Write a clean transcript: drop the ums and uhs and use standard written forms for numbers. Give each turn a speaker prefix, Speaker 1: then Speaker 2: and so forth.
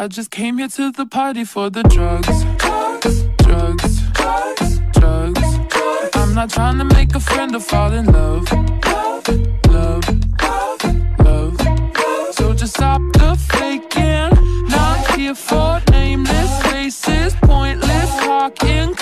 Speaker 1: I just came here to the party for the drugs. Drugs, drugs. I'm not trying to make a friend or fall in love. Love, love. So just stop the faking. Not here for nameless faces, pointless talking.